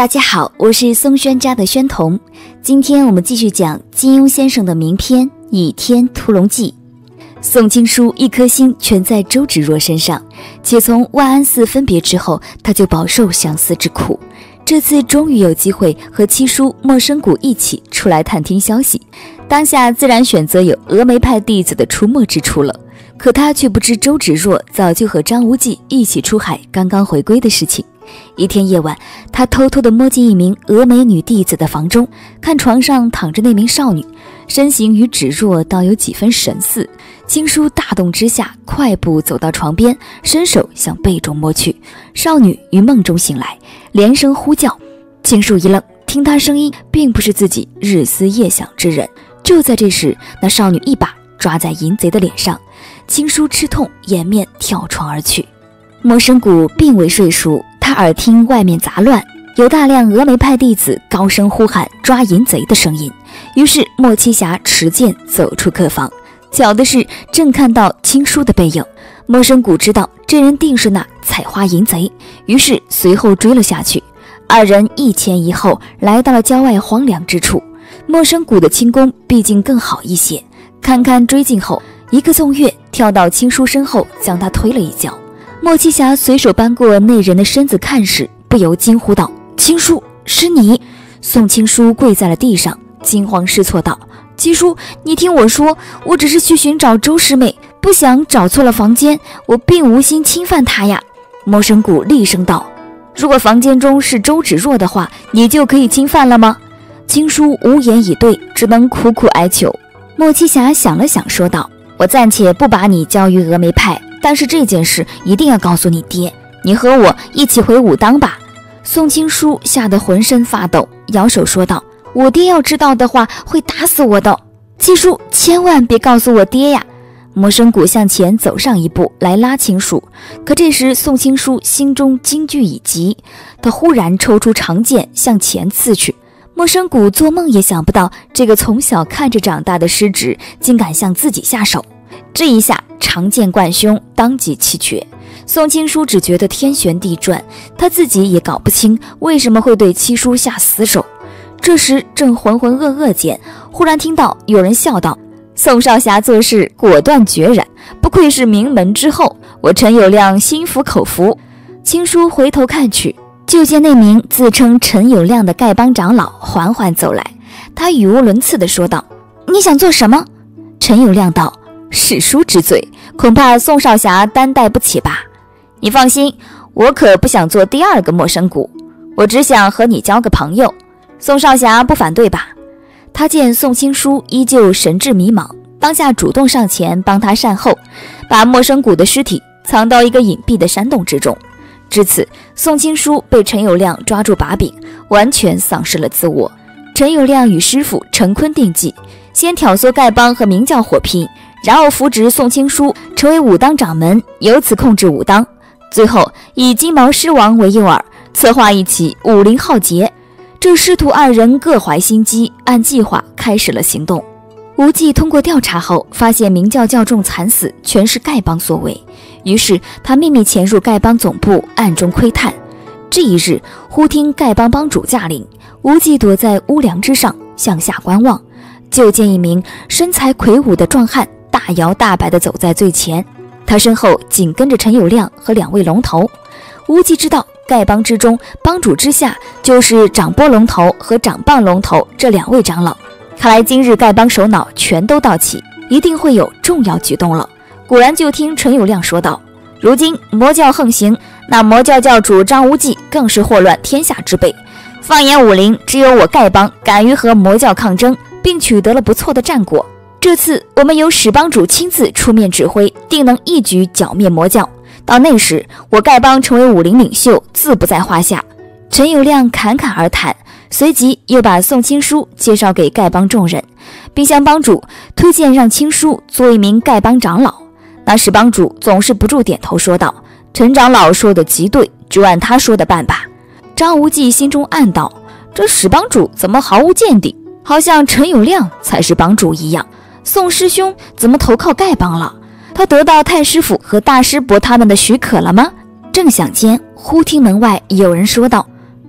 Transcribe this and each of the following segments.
大家好，我是松轩家的轩彤。今天我们继续讲金庸先生的名篇《倚天屠龙记》。宋青书一颗心全在周芷若身上，且从万安寺分别之后，他就饱受相思之苦。这次终于有机会和七叔莫生谷一起出来探听消息，当下自然选择有峨眉派弟子的出没之处了。可他却不知周芷若早就和张无忌一起出海，刚刚回归的事情。一天夜晚，他偷偷地摸进一名峨眉女弟子的房中，看床上躺着那名少女，身形与芷若倒有几分神似。青书大动之下，快步走到床边，伸手向背中摸去。少女于梦中醒来，连声呼叫。青书一愣，听她声音并不是自己日思夜想之人。就在这时，那少女一把抓在淫贼的脸上，青书吃痛，掩面跳床而去。莫生谷并未睡熟，他耳听外面杂乱，有大量峨眉派弟子高声呼喊抓淫贼的声音。于是莫七侠持剑走出客房，巧的是正看到青书的背影。莫生谷知道这人定是那采花淫贼，于是随后追了下去。二人一前一后来到了郊外荒凉之处。莫生谷的轻功毕竟更好一些，堪堪追近后，一个纵跃跳到青书身后，将他推了一脚。莫七侠随手搬过那人的身子看时，不由惊呼道：“青书，是你！”宋青书跪在了地上，惊慌失措道：“七叔，你听我说，我只是去寻找周师妹，不想找错了房间，我并无心侵犯她呀。”莫生谷厉声道：“如果房间中是周芷若的话，你就可以侵犯了吗？”青书无言以对，只能苦苦哀求。莫七侠想了想，说道：“我暂且不把你交于峨眉派，但是这件事一定要告诉你爹，你和我一起回武当吧。”宋青书吓得浑身发抖，摇手说道：“我爹要知道的话会打死我的，七叔千万别告诉我爹呀！”莫生谷向前走上一步来拉青书，可这时宋青书心中惊惧已极，他忽然抽出长剑向前刺去。莫生谷做梦也想不到，这个从小看着长大的师侄竟敢向自己下手。这一下长剑贯胸，当即气绝。宋青书只觉得天旋地转，他自己也搞不清为什么会对七叔下死手。这时正浑浑噩噩间，忽然听到有人笑道：“宋少侠做事果断决然，不愧是名门之后，我陈友谅心服口服。”青书回头看去，就见那名自称陈友谅的丐帮长老缓缓走来。他语无伦次地说道：“你想做什么？”陈友谅道：“史书之罪，恐怕宋少侠担待不起吧？你放心，我可不想做第二个莫生谷，我只想和你交个朋友。宋少侠不反对吧？”他见宋青书依旧神志迷茫，当下主动上前帮他善后，把莫生谷的尸体藏到一个隐蔽的山洞之中。至此，宋青书被陈友谅抓住把柄，完全丧失了自我。陈友谅与师傅陈坤定计，先挑唆丐帮和明教火拼，然后扶植宋青书成为武当掌门，由此控制武当。最后以金毛狮王为诱饵，策划一起武林浩劫。这师徒二人各怀心机，按计划开始了行动。无忌通过调查后，发现明教教众惨死全是丐帮所为，于是他秘密潜入丐帮总部，暗中窥探。这一日，忽听丐帮帮主驾临，无忌躲在屋梁之上向下观望，就见一名身材魁梧的壮汉大摇大摆地走在最前，他身后紧跟着陈友谅和两位龙头。无忌知道丐帮之中，帮主之下就是掌波龙头和掌棒龙头这两位长老，看来今日丐帮首脑全都到齐，一定会有重要举动了。果然，就听陈友谅说道：“如今魔教横行，那魔教教主张无忌更是祸乱天下之辈。放眼武林，只有我丐帮敢于和魔教抗争，并取得了不错的战果。这次我们由史帮主亲自出面指挥，定能一举剿灭魔教。到那时，我丐帮成为武林领袖，自不在话下。”陈友谅侃侃而谈，随即又把宋青书介绍给丐帮众人，并向帮主推荐让青书做一名丐帮长老。那史帮主总是不住点头说道：“陈长老说的极对，就按他说的办吧。”张无忌心中暗道：这史帮主怎么毫无见地，好像陈友谅才是帮主一样。宋师兄怎么投靠丐帮了？他得到太师傅和大师伯他们的许可了吗？正想间，忽听门外有人说道：“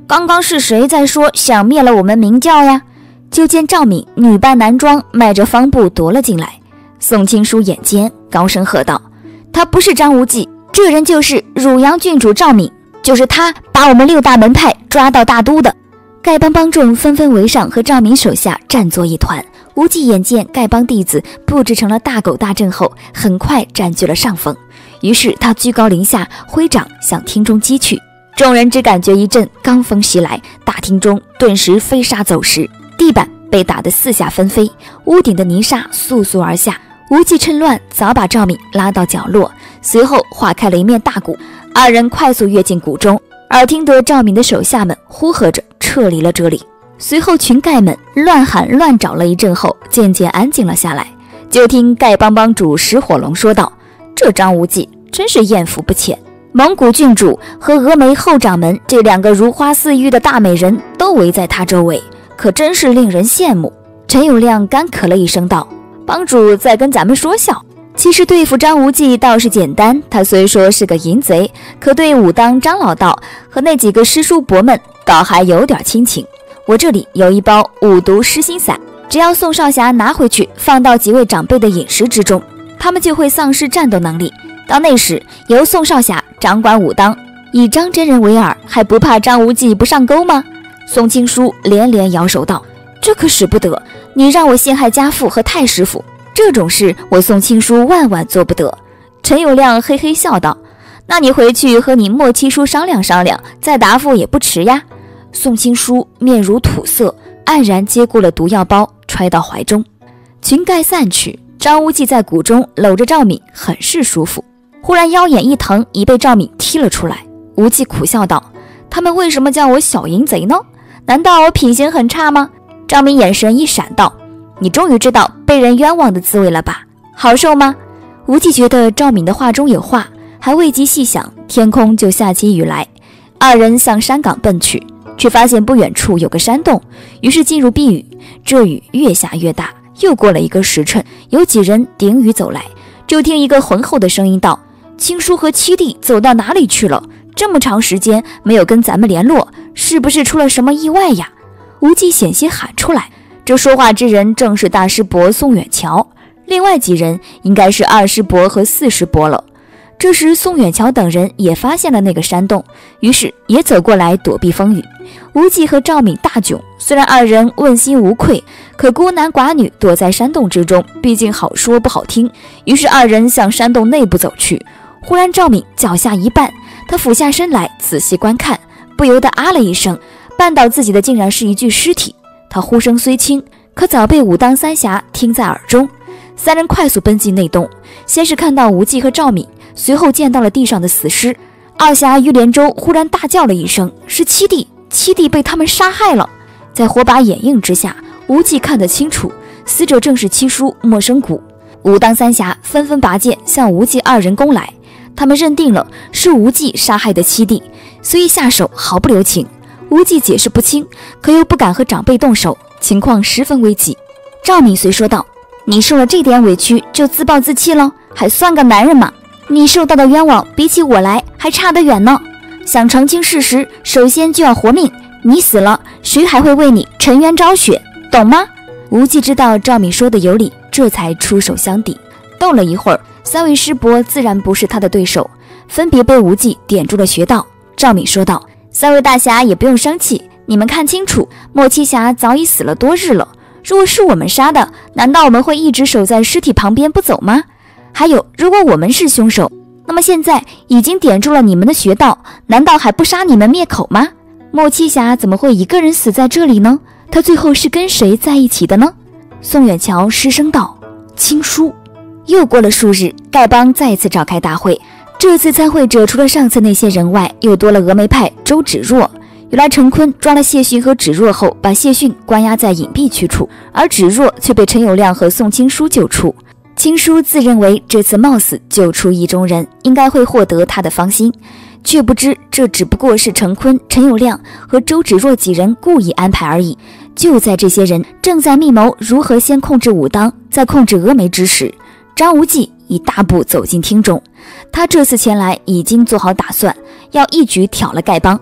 刚刚是谁在说想灭了我们明教呀？就见赵敏女扮男装，迈着方步踱了进来。宋青书眼尖，高声喝道：他不是张无忌，这人就是汝阳郡主赵敏，就是他把我们6大门派抓到大都的。丐帮帮众纷纷围上，和赵敏手下战作一团。无忌眼见丐帮弟子布置成了大狗大阵后，很快占据了上风，于是他居高临下挥掌向厅中击去。众人只感觉一阵罡风袭来，大厅中顿时飞沙走石，地板被打得四下纷飞，屋顶的泥沙簌簌而下。无忌趁乱早把赵敏拉到角落，随后划开了一面大鼓，二人快速跃进鼓中，耳听得赵敏的手下们呼喝着撤离了这里。随后群丐们乱喊乱找了一阵后，渐渐安静了下来。就听丐帮帮主石火龙说道：这张无忌真是艳福不浅，蒙古郡主和峨眉后掌门这2个如花似玉的大美人都围在他周围，可真是令人羡慕。陈友谅干咳了一声道：帮主在跟咱们说笑。其实对付张无忌倒是简单，他虽说是个淫贼，可对武当张老道和那几个师叔伯们倒还有点亲情。我这里有一包五毒失心散，只要宋少侠拿回去放到几位长辈的饮食之中，他们就会丧失战斗能力，到那时由宋少侠掌管武当，以张真人为饵，还不怕张无忌不上钩吗？宋青书连连摇手道：这可使不得，你让我陷害家父和太师傅，这种事我宋青书万万做不得。陈友谅嘿嘿笑道：那你回去和你莫七叔商量商量，再答复也不迟呀。宋青书面如土色，黯然接过了毒药包，揣到怀中。群丐散去，张无忌在谷中搂着赵敏，很是舒服。忽然腰眼一疼，已被赵敏踢了出来。无忌苦笑道：他们为什么叫我小淫贼呢？难道我品行很差吗？赵敏眼神一闪道：你终于知道被人冤枉的滋味了吧？好受吗？无忌觉得赵敏的话中有话，还未及细想，天空就下起雨来。二人向山岗奔去，却发现不远处有个山洞，于是进入避雨。这雨越下越大，又过了一个时辰，有几人顶雨走来，就听一个浑厚的声音道：青叔和七弟走到哪里去了？这么长时间没有跟咱们联络，是不是出了什么意外呀？无忌险些喊出来。这说话之人正是大师伯宋远桥，另外几人应该是二师伯和四师伯了。这时宋远桥等人也发现了那个山洞，于是也走过来躲避风雨。无忌和赵敏大窘，虽然二人问心无愧，可孤男寡女躲在山洞之中，毕竟好说不好听。于是二人向山洞内部走去。忽然赵敏脚下一绊，他俯下身来仔细观看，不由得啊了一声，绊倒自己的竟然是一具尸体。他呼声虽轻，可早被武当三侠听在耳中。三人快速奔进内洞，先是看到无忌和赵敏，随后见到了地上的死尸。二侠于连州忽然大叫了一声：是七弟！七弟被他们杀害了！在火把掩映之下，无忌看得清楚，死者正是七叔莫生谷。武当三侠纷纷拔剑向无忌二人攻来，他们认定了是无忌杀害的七弟，所以下手毫不留情。无忌解释不清，可又不敢和长辈动手，情况十分危急。赵敏遂说道：你受了这点委屈就自暴自弃了，还算个男人吗？你受到的冤枉比起我来还差得远呢。想澄清事实，首先就要活命，你死了，谁还会为你沉冤昭雪，懂吗？无忌知道赵敏说的有理，这才出手相抵。斗了一会儿，三位师伯自然不是他的对手，分别被无忌点住了穴道。赵敏说道：三位大侠也不用生气，你们看清楚，莫七侠早已死了多日了，如果是我们杀的，难道我们会一直守在尸体旁边不走吗？还有，如果我们是凶手，那么现在已经点住了你们的穴道，难道还不杀你们灭口吗？莫七侠怎么会一个人死在这里呢？他最后是跟谁在一起的呢？宋远桥失声道：青叔。又过了数日，丐帮再次召开大会。这次参会者除了上次那些人外，又多了峨眉派周芷若。原来陈坤抓了谢逊和芷若后，把谢逊关押在隐蔽去处，而芷若却被陈友谅和宋青书救出。青书自认为这次貌似救出意中人，应该会获得他的芳心，却不知这只不过是陈坤、陈友谅和周芷若几人故意安排而已。就在这些人正在密谋如何先控制武当，再控制峨眉之时，张无忌已大步走进厅中。他这次前来已经做好打算，要一举挑了丐帮。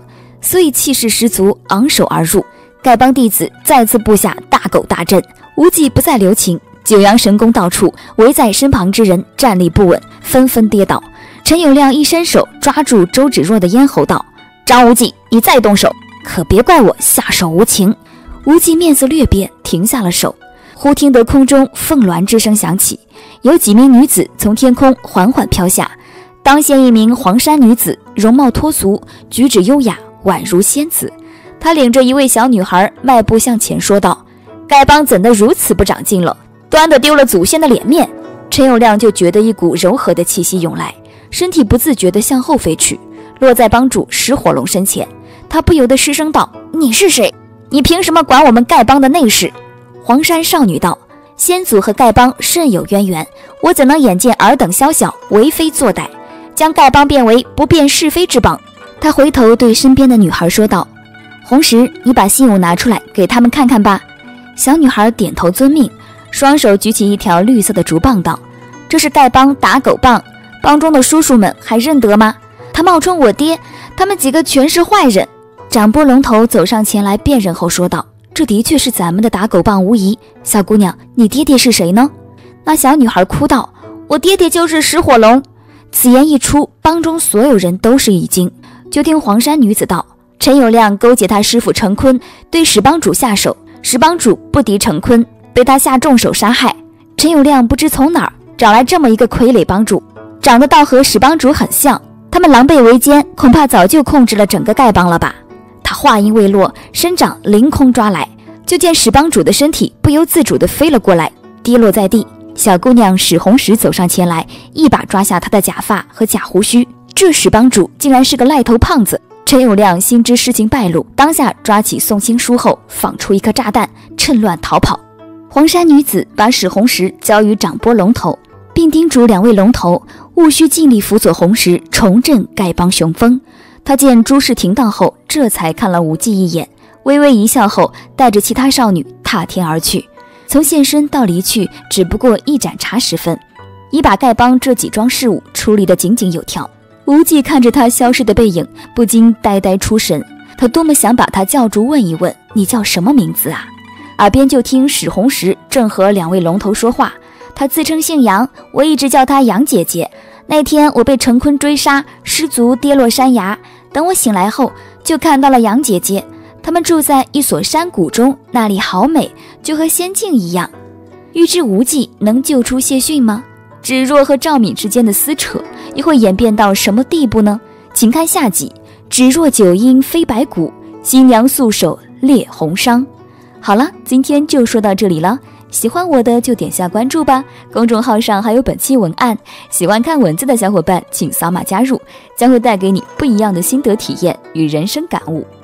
所以气势十足，昂首而入。丐帮弟子再次布下大狗大阵，无忌不再留情，九阳神功到处，围在身旁之人站立不稳，纷纷跌倒。陈友谅一伸手抓住周芷若的咽喉道：张无忌，你再动手，可别怪我下手无情。无忌面色略变，停下了手。忽听得空中凤鸾之声响起，有几名女子从天空缓缓飘下。当先一名黄衫女子，容貌脱俗，举止优雅，宛如仙子。她领着一位小女孩迈步向前说道：丐帮怎的如此不长进了，端得丢了祖先的脸面。陈友谅就觉得一股柔和的气息涌来，身体不自觉地向后飞去，落在帮主石火龙身前。他不由得失声道：你是谁？你凭什么管我们丐帮的内事？黄衫少女道：先祖和丐帮甚有渊源，我怎能眼见尔等宵小为非作歹，将丐帮变为不辨是非之帮？他回头对身边的女孩说道：红石，你把信物拿出来给他们看看吧。小女孩点头遵命，双手举起一条绿色的竹棒道：这是丐帮打狗棒，帮中的叔叔们还认得吗？他冒充我爹，他们几个全是坏人。掌拨龙头走上前来辨认后说道：这的确是咱们的打狗棒无疑。小姑娘，你爹爹是谁呢？那小女孩哭道：我爹爹就是石火龙。此言一出，帮中所有人都是一惊。就听黄衫女子道：陈友谅勾结他师父陈坤对史帮主下手，史帮主不敌陈坤，被他下重手杀害。陈友谅不知从哪儿找来这么一个傀儡帮主，长得倒和史帮主很像，他们狼狈为奸，恐怕早就控制了整个丐帮了吧。他话音未落，伸掌凌空抓来，就见史帮主的身体不由自主地飞了过来，跌落在地。小姑娘史红石走上前来，一把抓下他的假发和假胡须。这史帮主竟然是个赖头胖子。陈友谅心知事情败露，当下抓起宋青书后放出一颗炸弹，趁乱逃跑。黄衫女子把史红石交于掌拨龙头，并叮嘱两位龙头务须尽力辅佐红石重振丐帮雄风。他见诸事停当后，这才看了无忌一眼，微微一笑后，带着其他少女踏天而去。从现身到离去，只不过一盏茶时分，已把丐帮这几桩事务处理得井井有条。无忌看着他消失的背影，不禁呆呆出神。他多么想把他叫住问一问：你叫什么名字啊？耳边就听史红石正和两位龙头说话，他自称姓杨，我一直叫他杨姐姐。那天我被陈坤追杀，失足跌落山崖，等我醒来后就看到了杨姐姐，他们住在一所山谷中，那里好美，就和仙境一样。欲知无忌能救出谢逊吗？芷若和赵敏之间的撕扯又会演变到什么地步呢？请看下集：芷若九阴飞白骨，新娘素手裂红裳。好了，今天就说到这里了。喜欢我的就点下关注吧，公众号上还有本期文案，喜欢看文字的小伙伴请扫码加入，将会带给你不一样的心得体验与人生感悟。